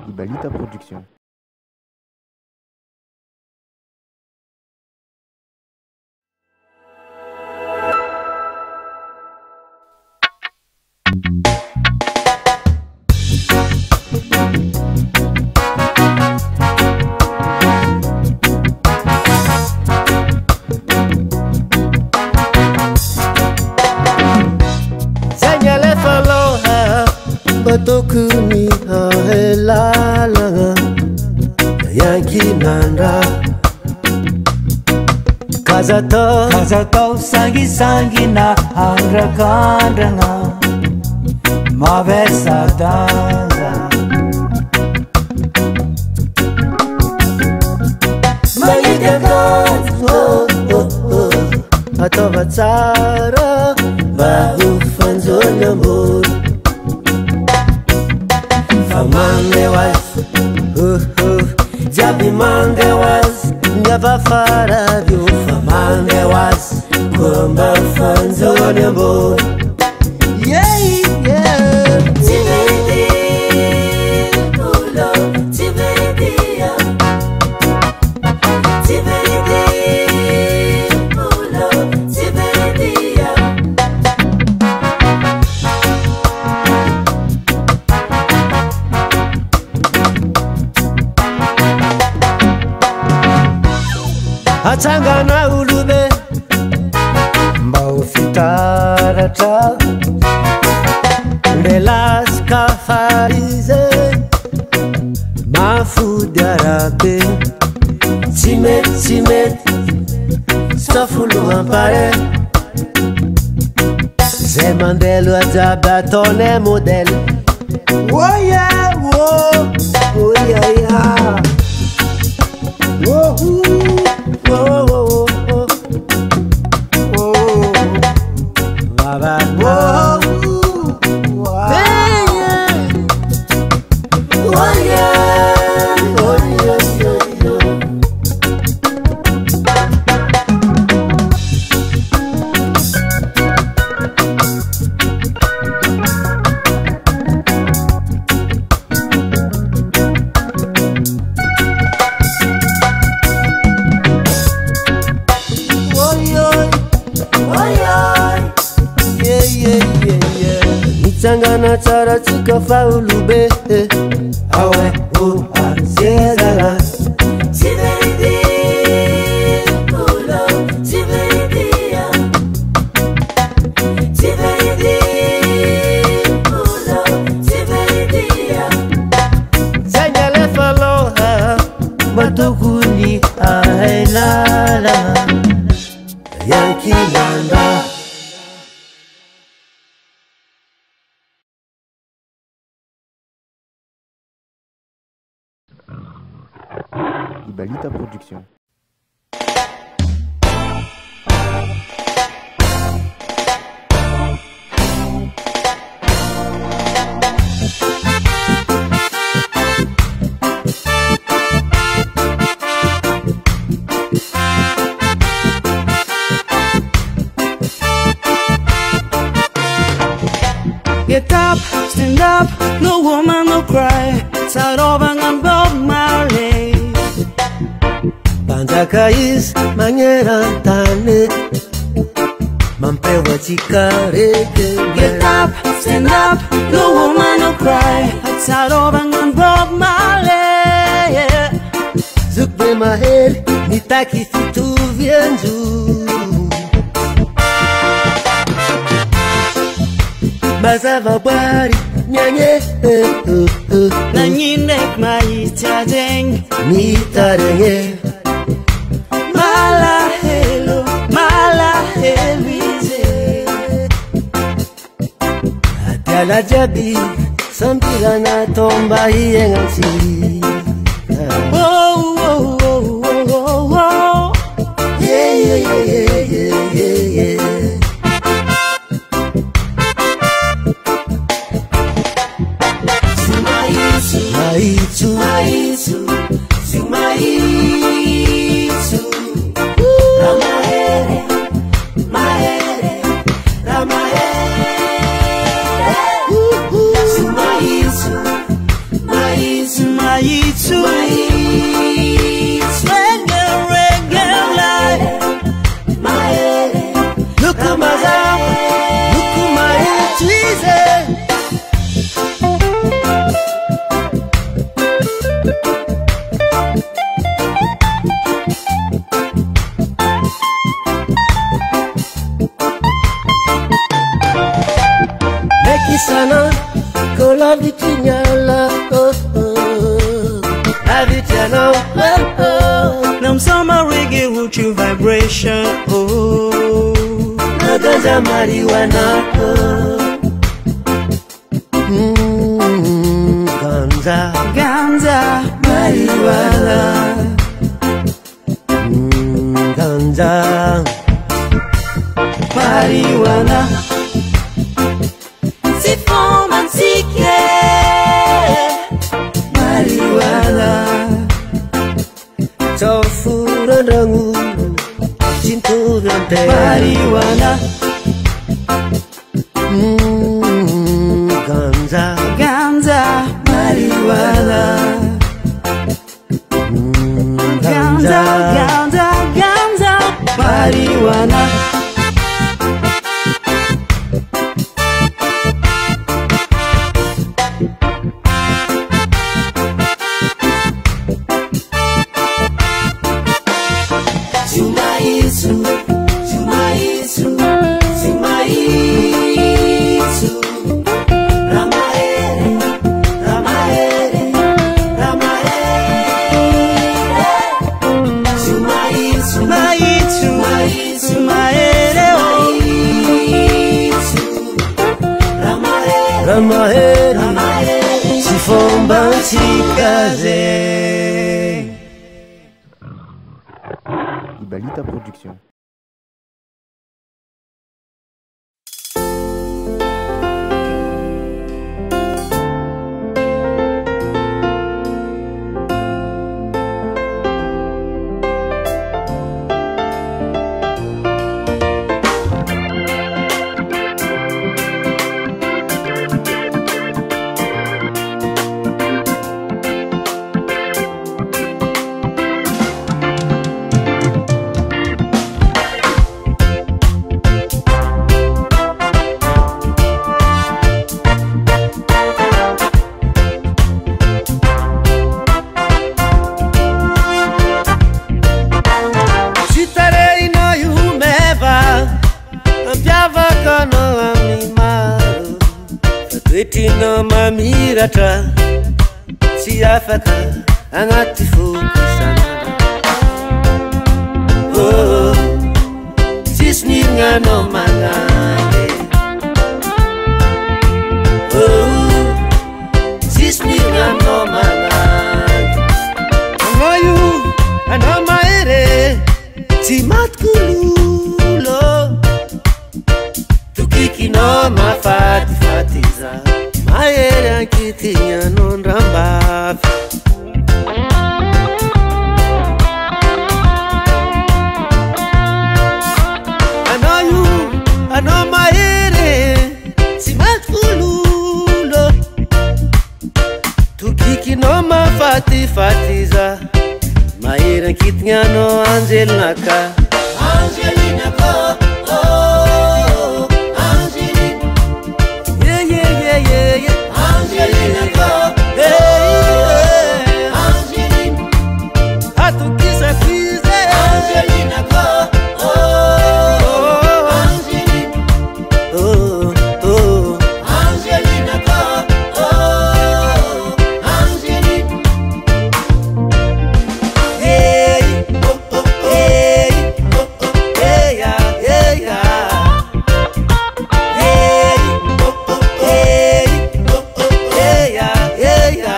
Ibalita Production. Batokuni ahelalanga yankinanda Kazato sangi na handrakandrana mavesa danza Mayitakanzo atova tsara bahufanzoni amboro Famande was, Jabi Mande was, never far of you. Famande was, Kumba Fanzoni boy. Yeah, yeah. Tivedi, Ulo, Tivedi, Tivedi, Ulo, Tivedi. Atangana ulube Mbaufitaracha Melas kafarize Mafudarabe Timet Safulu ampare Zemandelo azabatone model Oh yeah, oh yeah, yeah Oh, oh, oh, oh, oh, Baba, oh, yeah, oh yeah, oh yeah, Sangana tsara tsika faulube Awe zezala Tiveridi Ulo Tiveridi Tiveridi Ulo Tiveridi Zanyale faloha Batukuni ahelala Yankinanda Ibalita Production. Get up, stand up, no woman, no cry. Saroban and Bob Marley. Pantakais mangerantane Mampewa chikareke Get up, stand up, no woman, no cry. Saroban and Bob Marley. Zukbe mahel nitaki fitu vienzu Mazava bari nyanye Nanyinek maitadeng Nitarenge Mala helwize Atala jabi Sampira na tomba hiengansi Oh, oh, oh, oh, oh, oh. Yeah, yeah, yeah, yeah, yeah, yeah. Maitu Simaitu Ramahere Ramahere Simaitu la vitignala, la vitiano, Nam sama reggae root you vibration, la ganja marijuana, Ganja marijuana, ganja marijuana. Si fuman si que marijuana. Tofura rangu cintura de Marijuana, ganja ganja, marijuana, ganja, ganja, ganja, marijuana. Sumaisu, sumaisu, sumaisu. Ramaere, ramaere, ramaere. Sumaisu, Maitu, sumaisu, maere, sumaisu. Ramaere, ramaere, ramaere. Si fomba si kaze. Ibalita Production. Retina mamiratra tsy afaka agnaty fokosanana. Oh, tsisy niringanao magnany. Oh, tsisy niringanao magnany. Anao io, anao mahery tsy matikolo. Tokikinao mafatifaty za mahery ankitignanao ndrambavy. Anao io, anao mahery tsy matikolo. Tokikinao mafatifaty za mahery ankitignanao anjelinaka. Anjelinaka, oh, Angelina. Yeah, yeah, yeah, yeah, yeah. Angelina, hey, Angelina. Atukisa fize. Angelina, oh, Angelina. Oh, oh, Angelina, oh, Angelina. Hey, oh, oh, hey, oh, oh, hey, yeah, yeah, yeah. Hey, oh, oh, hey, oh, oh, hey, yeah, yeah, yeah.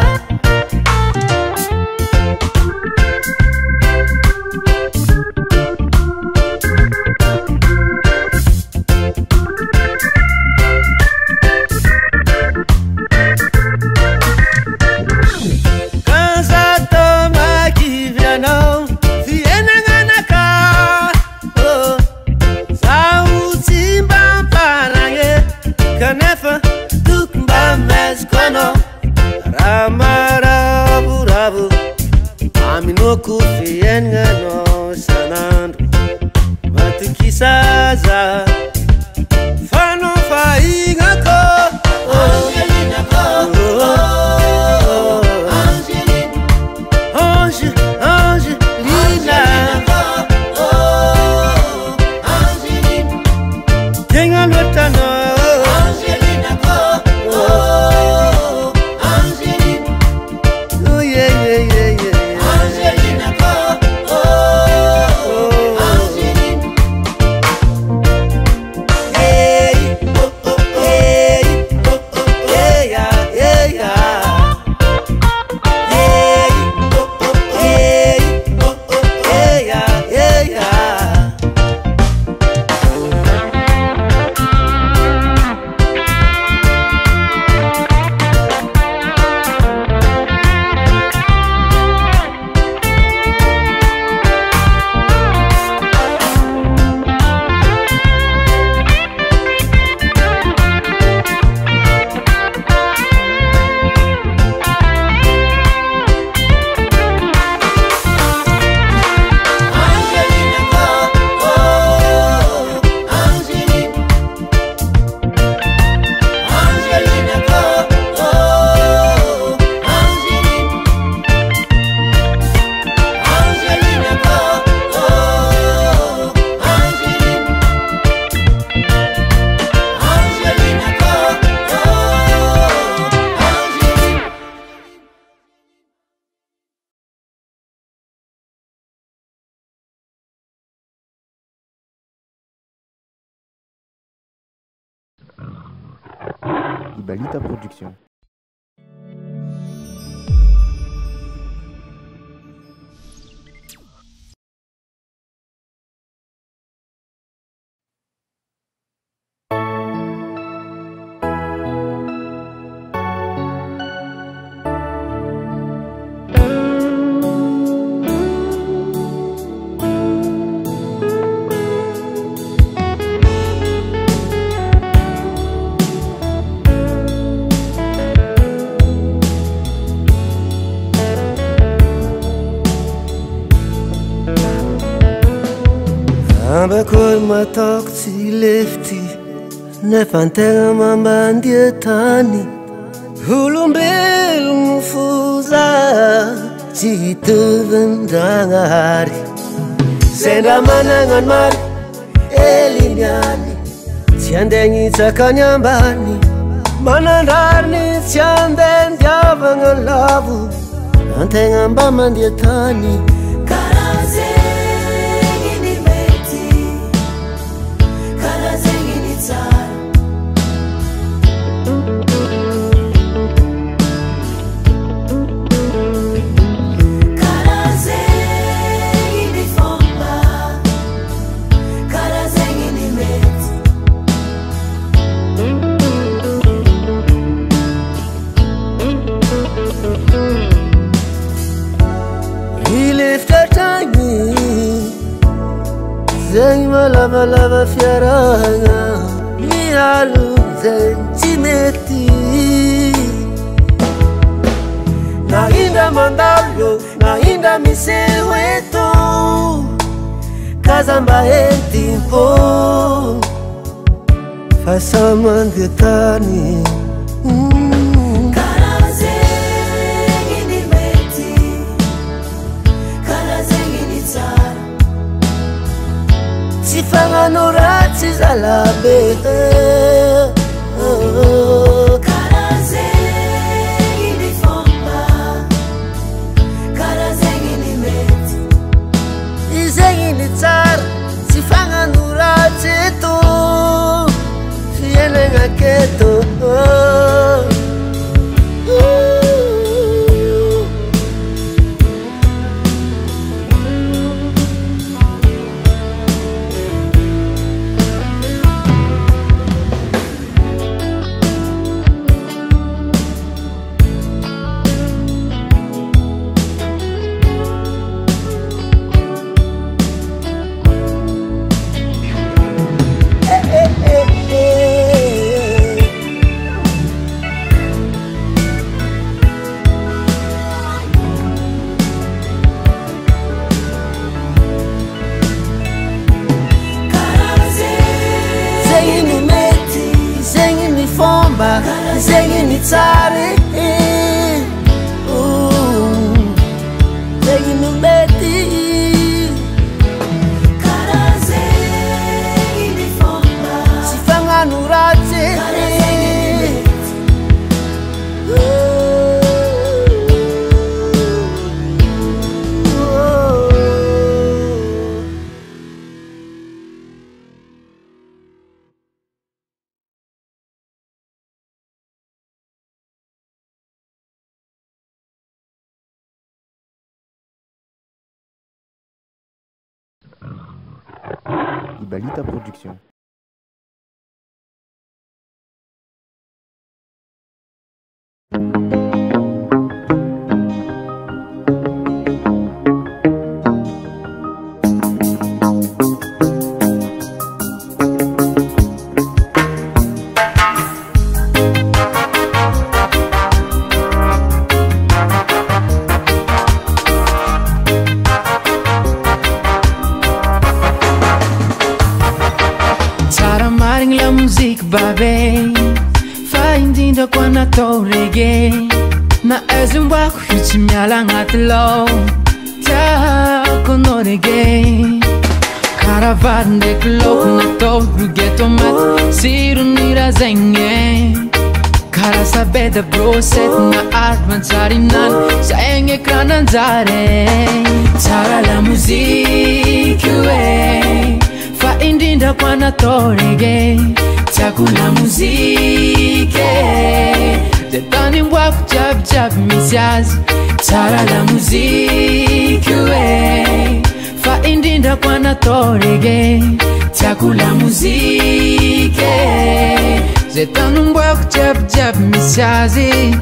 Kanza toma kivianao fiainananaka. Oh, zaho tsy mba mparagny kanefa tokony mba meziko anao. Raha maravoravo aminoko fiaignanao sanandro. Matokisa za fanao fahignako. Angelina, oh, Angelina. Ange, Angelina, oh, Angelina. Tegna loatra anao. Angelina, oh, Ibalita Production. Ambakor matok si lefty Nefantega mambandia tani Hulumbelo mufuza Chituvendangari Senda manangan mari Elinyani Tiandengi takanyambani Manandarni tianden diavangan lavu Antenga mambandia tani Zeng malava fiaranga Mialu zeng cimeti Na inda mandalo, na inda miseweto Kazamba entimpo Fasaman getani Fanganurati zalabe Karazengi ni fomba Karazengi ni meti Izengi ni tsar Si fanganurati tu Fiene ngaketo Zengi ni tsari Zengi ni meti Karazengi ni fomba Sifanganurati Karazengi ni meti Ibalita Production. Babe, findinda kwa na to reggae Na ezumba kuchimyala ngatlo Ta kono reggae Caravane klok na to rugeto mat Sirunira zenge Kara sabeda bro set na arman sarinan Saenge kranan zare Tara la musique indinda kwa natorege chakula muzike Zetani mbwaku chap chap misyazi Tara la muziki we Fa indinda kwa natorege chakula muzike Zetani mbwaku chap chap misyazi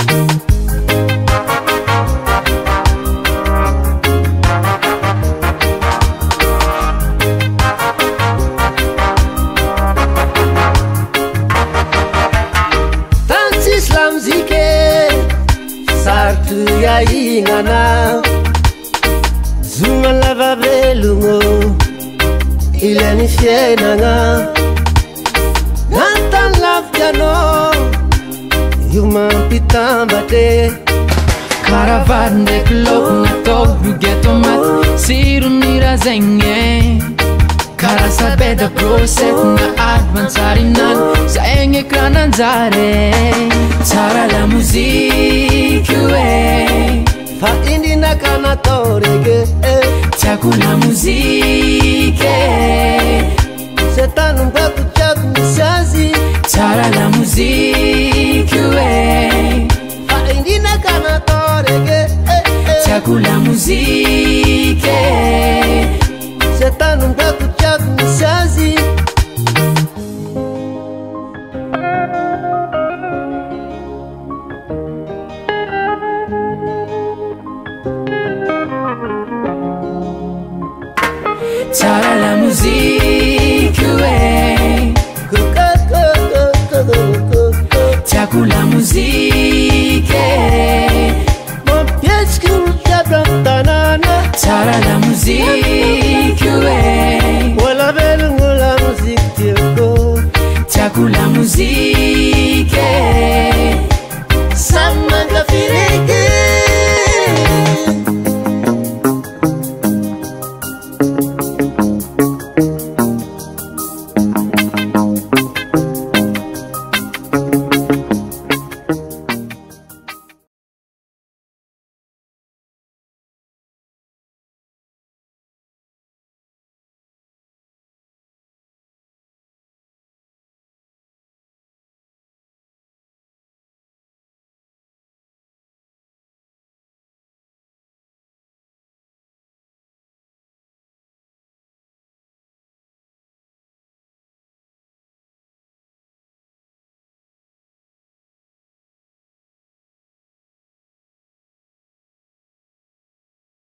Sartu ya ingana Zunga lava velungo Ileni fienanga Nantan lafjano Yuma pitambate Karavan de klok na tog bugeto mat Siru nira zenge Karasa beda proset na advansari nan Sa enge kranan zare Tara la muziki we Fa indina kana torege Chakula muzike Setanum baku chap misyazi Tara la muziki